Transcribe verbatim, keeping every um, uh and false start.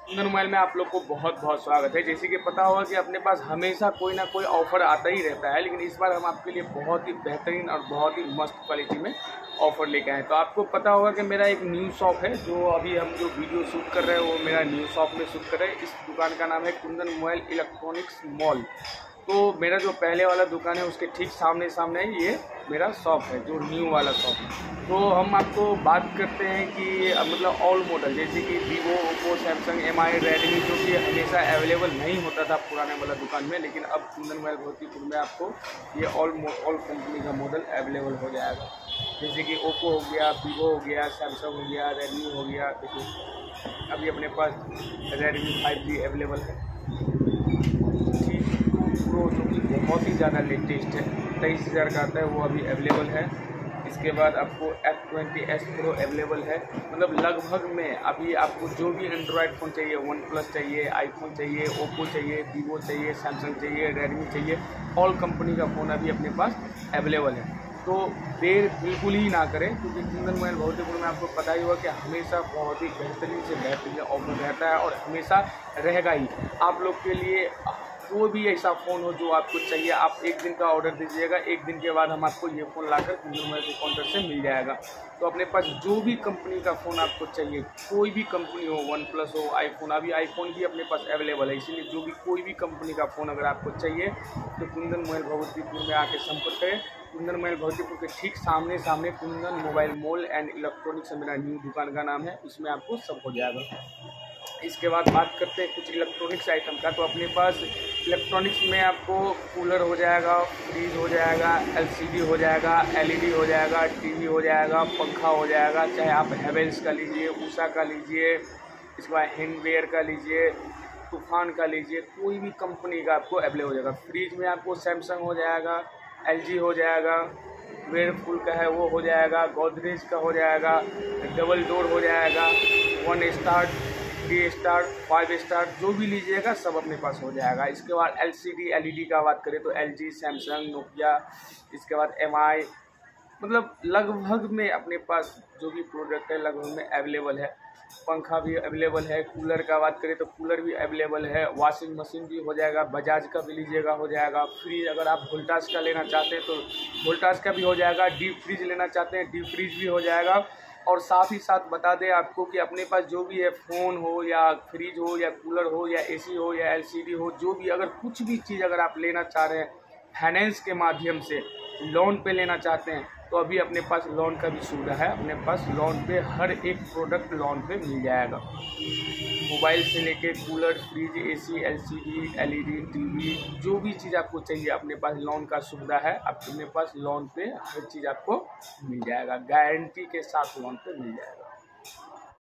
Kundan mobile में आप लोग को बहुत बहुत स्वागत है। जैसे कि पता होगा कि अपने पास हमेशा कोई ना कोई ऑफ़र आता ही रहता है, लेकिन इस बार हम आपके लिए बहुत ही बेहतरीन और बहुत ही मस्त क्वालिटी में ऑफ़र लेके आए। तो आपको पता होगा कि मेरा एक न्यू शॉप है, जो अभी हम जो वीडियो शूट कर रहे हैं वो मेरा न्यू शॉप में शूट कर रहे हैं। इस दुकान का नाम है कुंदन मोबाइल इलेक्ट्रॉनिक्स मॉल। तो मेरा जो पहले वाला दुकान है उसके ठीक सामने सामने ये मेरा शॉप है, जो न्यू वाला शॉप है। तो हम आपको बात करते हैं कि मतलब ऑल मॉडल, जैसे कि Vivo, Oppo, Samsung, M I, Redmi, जो कि हमेशा अवेलेबल नहीं होता था पुराने वाला दुकान में, लेकिन अब कुंदन मोबाइल भगवतीपुर में आपको ये ऑल ऑल कंपनी का मॉडल अवेलेबल हो जाएगा। जैसे कि ओप्पो हो गया, वीवो हो गया, सैमसंग हो गया, रेडमी हो गया। देखिए अभी अपने पास रेडमी फाइव जी अवेलेबल है, प्रो, जो कि बहुत ही ज़्यादा लेटेस्ट है, तेईस हज़ार का आता है, वो अभी अवेलेबल है। इसके बाद आपको F twenty S pro available है। मतलब लगभग में अभी आपको जो भी एंड्रॉयड फ़ोन चाहिए, वन प्लस चाहिए, आईफोन चाहिए, ओप्पो चाहिए, वीवो चाहिए, सैमसंग चाहिए, रेडमी चाहिए, ऑल कंपनी का फ़ोन अभी अपने पास अवेलेबल है। तो देर बिल्कुल ही ना करें, क्योंकि कुंदन मोबाइल भगवतीपुर में आपको पता ही होगा कि हमेशा बहुत ही बेहतरीन से बेहतरीन ऑफर रहता है और हमेशा रहेगा ही। आप लोग के लिए कोई भी ऐसा फ़ोन हो जो आपको चाहिए, आप एक दिन का ऑर्डर दीजिएगा, एक दिन के बाद हम आपको ये फ़ोन लाकर कुंदन मोबाइल के काउंटर से मिल जाएगा। तो अपने पास जो भी कंपनी का फ़ोन आपको चाहिए, कोई भी कंपनी हो, वन प्लस हो, आईफोन, अभी आईफोन भी अपने पास अवेलेबल है, इसीलिए जो भी कोई भी कंपनी का फ़ोन अगर आपको चाहिए तो कुंदन मोबाइल भगवतीपुर में आके संपर्क करें। कुंदन मोबाइल भगवतीपुर के ठीक सामने सामने Kundan mobile mall and electronics मेरा न्यू दुकान का नाम है, उसमें आपको सब हो जाएगा। इसके बाद बात करते हैं कुछ इलेक्ट्रॉनिक्स आइटम का। तो अपने पास इलेक्ट्रॉनिक्स में आपको कूलर हो जाएगा, फ्रिज हो जाएगा, एलसीडी हो जाएगा, एलईडी हो जाएगा, टीवी हो जाएगा, पंखा हो जाएगा, चाहे आप हैवेल्स का लीजिए, उषा का लीजिए, इसके बाद हैंडवेयर का लीजिए, तूफान का लीजिए, कोई भी कंपनी का आपको अवेलेबल हो जाएगा। फ्रिज में आपको सैमसंग हो जाएगा, एलजी हो जाएगा, वेयरफुल का है वो हो जाएगा, गोदरेज का हो जाएगा, डबल डोर हो जाएगा, one star, three star, five star, जो भी लीजिएगा सब अपने पास हो जाएगा। इसके बाद एलसीडी, एलईडी का बात करें तो एलजी, सैमसंग, नोकिया, इसके बाद एमआई, मतलब लगभग में अपने पास जो भी प्रोडक्ट है लगभग में अवेलेबल है। पंखा भी अवेलेबल है। कूलर का बात करें तो कूलर भी अवेलेबल है। वॉशिंग मशीन भी हो जाएगा, बजाज का भी लीजिएगा हो जाएगा। फ्रिज अगर आप वोल्टास का लेना चाहते हैं तो वोल्टास का भी हो जाएगा। डीप फ्रिज लेना चाहते हैं, डीप फ्रिज भी हो जाएगा। और साथ ही साथ बता दें आपको कि अपने पास जो भी है, फ़ोन हो या फ्रिज हो या कूलर हो या एसी हो या एलसीडी हो, जो भी अगर कुछ भी चीज़ अगर आप लेना चाह रहे हैं फाइनेंस के माध्यम से, लोन पे लेना चाहते हैं, तो अभी अपने पास लोन का भी सुविधा है। अपने पास लोन पे हर एक प्रोडक्ट लोन पे मिल जाएगा, मोबाइल से लेके cooler, fridge, AC, LCD, LED, TV, जो भी चीज़ आपको चाहिए अपने पास लोन का सुविधा है। अपने पास लोन पे हर चीज़ आपको मिल जाएगा, गारंटी के साथ लोन पे मिल जाएगा।